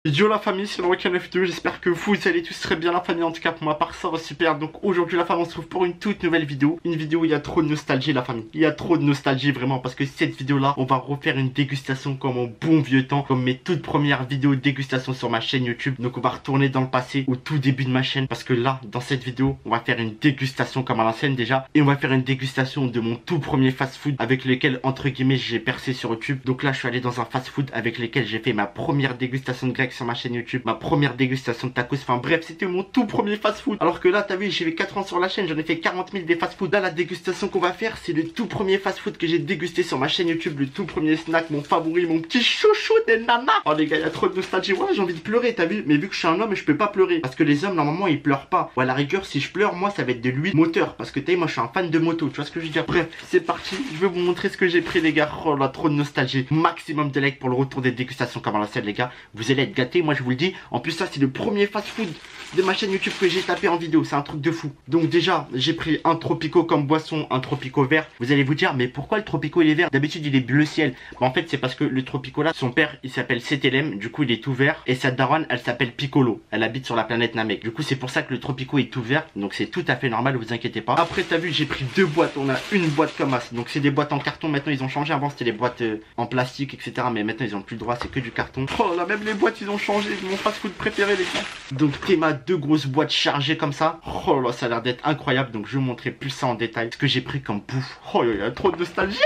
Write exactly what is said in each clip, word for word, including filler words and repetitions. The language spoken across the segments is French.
Yo la famille, c'est le Rock neuf deux, j'espère que vous allez tous très bien la famille, en tout cas pour ma part ça va super. Donc aujourd'hui la famille on se trouve pour une toute nouvelle vidéo. Une vidéo où il y a trop de nostalgie la famille. Il y a trop de nostalgie vraiment parce que cette vidéo là on va refaire une dégustation comme en bon vieux temps. Comme mes toutes premières vidéos de dégustation sur ma chaîne YouTube. Donc on va retourner dans le passé au tout début de ma chaîne. Parce que là dans cette vidéo on va faire une dégustation comme à l'ancienne déjà. Et on va faire une dégustation de mon tout premier fast food avec lequel entre guillemets j'ai percé sur YouTube. Donc là je suis allé dans un fast food avec lequel j'ai fait ma première dégustation de grec sur ma chaîne YouTube, ma première dégustation de tacos, enfin bref c'était mon tout premier fast food. Alors que là t'as vu j'ai fait quatre ans sur la chaîne, j'en ai fait quarante mille des fast food. Là la dégustation qu'on va faire c'est le tout premier fast food que j'ai dégusté sur ma chaîne YouTube, le tout premier snack, mon favori, mon petit chouchou des nanas. Oh les gars il y a trop de nostalgie, ouais j'ai envie de pleurer t'as vu, mais vu que je suis un homme je peux pas pleurer parce que les hommes normalement ils pleurent pas. Ou à la rigueur si je pleure moi ça va être de l'huile moteur parce que t'as vu moi je suis un fan de moto, tu vois ce que je veux dire. Bref c'est parti, je vais vous montrer ce que j'ai pris les gars. Oh là trop de nostalgie, maximum de likes pour le retour des dégustations comme à l'ancienne les gars, vous allez être gâtés moi je vous le dis. En plus ça c'est le premier fast food de ma chaîne YouTube que j'ai tapé en vidéo, c'est un truc de fou. Donc déjà j'ai pris un Tropico comme boisson, un Tropico vert. Vous allez vous dire mais pourquoi le Tropico il est vert? D'habitude il est bleu ciel. Bah, en fait c'est parce que le Tropico là, son père il s'appelle C T L M, du coup il est tout vert. Et sa daronne elle s'appelle Piccolo, elle habite sur la planète Namek. Du coup c'est pour ça que le Tropico est tout vert, donc c'est tout à fait normal, vous inquiétez pas. Après t'as vu j'ai pris deux boîtes, on a une boîte comme as. Donc c'est des boîtes en carton, maintenant ils ont changé, avant c'était des boîtes euh, en plastique etc. Mais maintenant ils ont plus le droit, c'est que du carton. Oh là même les boîtes ils ont changé, mon fast food préféré les gars. Donc Théma, deux grosses boîtes chargées comme ça. Oh là ça a l'air d'être incroyable, donc je vais vous montrer plus ça en détail. Ce que j'ai pris comme bouffe. Oh il y a trop de nostalgie.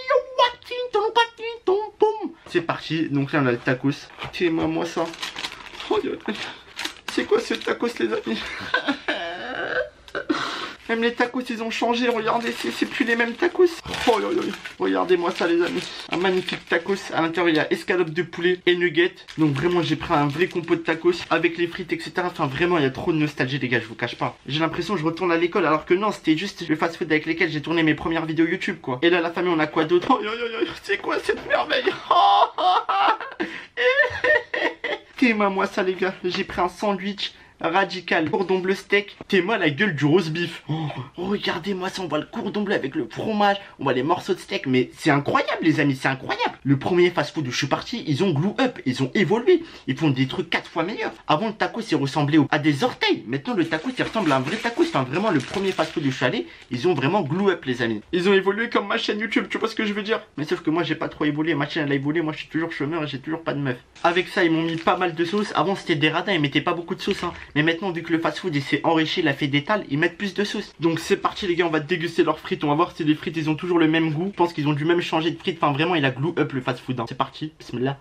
C'est parti, donc là on a le tacos. Théma moi ça. Oh, c'est quoi ce tacos les amis? Même les tacos ils ont changé, regardez, c'est plus les mêmes tacos. Oh, yo, yo. Regardez-moi ça les amis. Un magnifique tacos, à l'intérieur il y a escalope de poulet et nuggets. Donc vraiment j'ai pris un vrai compo de tacos avec les frites etc. Enfin vraiment il y a trop de nostalgie les gars, je vous cache pas. J'ai l'impression que je retourne à l'école alors que non c'était juste le fast food avec lesquels j'ai tourné mes premières vidéos YouTube quoi. Et là la famille on a quoi d'autre? Oh, yo, yo, yo. C'est quoi cette merveille? Oh, oh, oh. Théma moi ça les gars, j'ai pris un sandwich radical, cordon bleu steak. T'es-moi la gueule du roast beef. Oh, regardez-moi ça, on voit le cordon bleu avec le fromage, on voit les morceaux de steak, mais c'est incroyable les amis, c'est incroyable. Le premier fast food où je suis parti, ils ont glue up, ils ont évolué, ils font des trucs quatre fois meilleurs. Avant le tacos il ressemblait à des orteils, maintenant le tacos il ressemble à un vrai tacos. Enfin vraiment le premier fast food où je suis allé, ils ont vraiment glue up les amis. Ils ont évolué comme ma chaîne YouTube, tu vois ce que je veux dire. Mais sauf que moi j'ai pas trop évolué, ma chaîne elle a évolué, moi je suis toujours chômeur et j'ai toujours pas de meuf. Avec ça ils m'ont mis pas mal de sauce, avant c'était des radins, ils mettaient pas beaucoup de sauce hein. Mais maintenant vu que le fast food il s'est enrichi, il a fait d'étal, ils mettent plus de sauce. Donc c'est parti les gars, on va déguster leurs frites, on va voir si les frites ils ont toujours le même goût. Je pense qu'ils ont dû même changer de frites, enfin vraiment il a glue up le fast food hein. C'est parti, bismillah.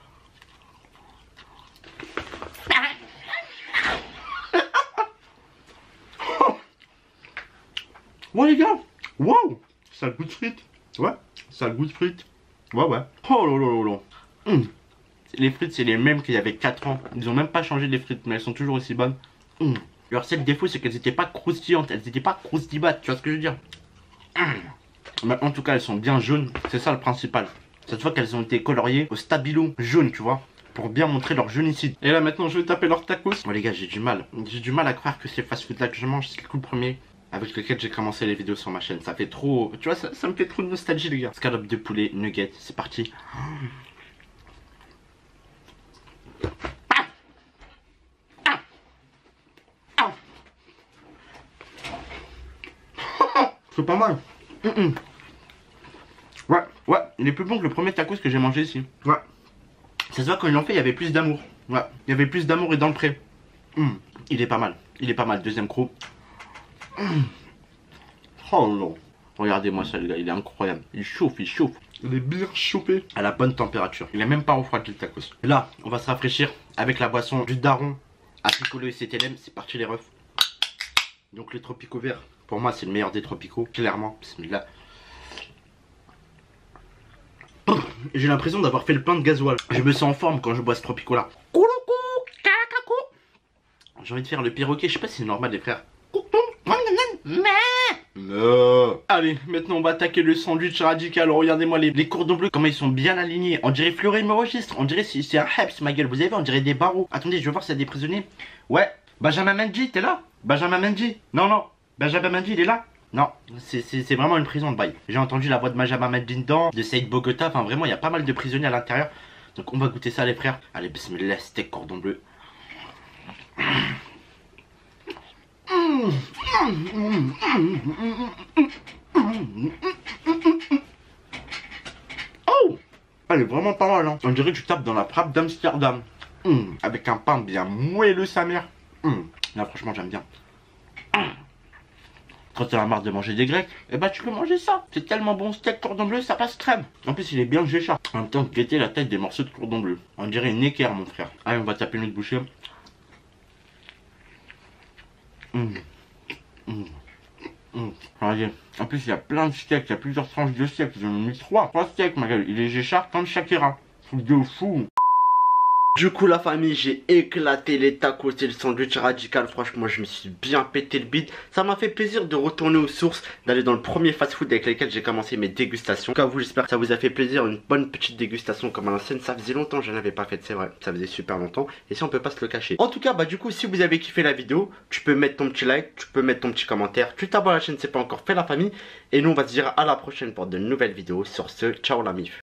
Ouais les gars, waouh, ça a le goût de frites. Ouais, ça a le goût de frites. Ouais ouais. Oh là là là là. Mmh. Les frites c'est les mêmes qu'il y avait quatre ans. Ils ont même pas changé les frites, mais elles sont toujours aussi bonnes. Mmh. Leur seul défaut c'est qu'elles étaient pas croustillantes, elles étaient pas croustibates, tu vois ce que je veux dire. Mmh. Mais en tout cas elles sont bien jaunes, c'est ça le principal. Cette fois qu'elles ont été coloriées au stabilo jaune, tu vois, pour bien montrer leur jaunicide. Et là maintenant je vais taper leur tacos. Bon les gars j'ai du mal, j'ai du mal à croire que ces fast food là que je mange c'est le coup premier avec lequel j'ai commencé les vidéos sur ma chaîne. Ça fait trop, tu vois ça, ça me fait trop de nostalgie les gars. Scalope de poulet, nuggets, c'est parti. C'est pas mal. Mmh, mmh. Ouais, ouais, il est plus bon que le premier tacos que j'ai mangé ici. Ouais. Ça se voit quand ils l'ont fait, il y avait plus d'amour. Ouais, il y avait plus d'amour et dans le pré. Mmh. Il est pas mal. Il est pas mal. Deuxième croc. Mmh. Oh non. Regardez-moi ça les gars, il est incroyable. Il chauffe, il chauffe. Il est bien chauffé. À la bonne température. Il est même pas refroidi le tacos. Et là, on va se rafraîchir avec la boisson du daron à Piccolo et C T L M. C'est parti les refs. Donc le Tropico vert. Pour moi c'est le meilleur des tropicaux, clairement. Bismillah. J'ai l'impression d'avoir fait le plein de gasoil. Je me sens en forme quand je bois ce tropico là. J'ai envie de faire le perroquet, je sais pas si c'est normal les frères. Non. Allez, maintenant on va attaquer le sandwich radical. Regardez-moi les, les cordons bleus, comment ils sont bien alignés. On dirait Fleury me registre, on dirait c'est un Heps ma gueule. Vous avez vu, on dirait des barreaux. Attendez, je vais voir s'il y a des prisonniers. Ouais, Benjamin Mendy, t'es là? Benjamin Mendy? Non, non. Benjamin Mendy, il est là? Non, c'est vraiment une prison de bail. J'ai entendu la voix de Benjamin Mendy dedans, de Saïd Bogota. Enfin, vraiment, il y a pas mal de prisonniers à l'intérieur. Donc, on va goûter ça, les frères. Allez, bismillah, steak cordon bleu. Oh, elle est vraiment pas mal, hein. On dirait que tu tapes dans la frappe d'Amsterdam. Mmh. Avec un pain bien moelleux, sa mère. Mmh. Là, franchement, j'aime bien. Mmh. Quand tu as marre de manger des grecs, eh ben tu peux manger ça. C'est tellement bon, steak cordon bleu, ça passe crème. En plus, il est bien géchard. En même temps, guettez la tête des morceaux de cordon bleu. On dirait une équerre, mon frère. Allez, on va taper une autre bouchée. Mmh. Mmh. Mmh. Regardez. En plus, il y a plein de steaks. Il y a plusieurs tranches de steaks. Ils en ont mis trois. Trois steaks, ma gueule. Il est géchard comme Shakira. Truc de fou. Du coup la famille, j'ai éclaté les tacos et le sandwich radical. Franchement, je me suis bien pété le bide. Ça m'a fait plaisir de retourner aux sources, d'aller dans le premier fast food avec lequel j'ai commencé mes dégustations. En tout cas, vous, j'espère que ça vous a fait plaisir. Une bonne petite dégustation comme à l'ancienne. Ça faisait longtemps que je n'avais pas fait, c'est vrai. Ça faisait super longtemps. Et si on peut pas se le cacher. En tout cas, bah du coup, si vous avez kiffé la vidéo, tu peux mettre ton petit like, tu peux mettre ton petit commentaire. Tu t'abonnes à la chaîne, c'est pas encore fait la famille. Et nous, on va se dire à la prochaine pour de nouvelles vidéos. Sur ce, ciao la mif.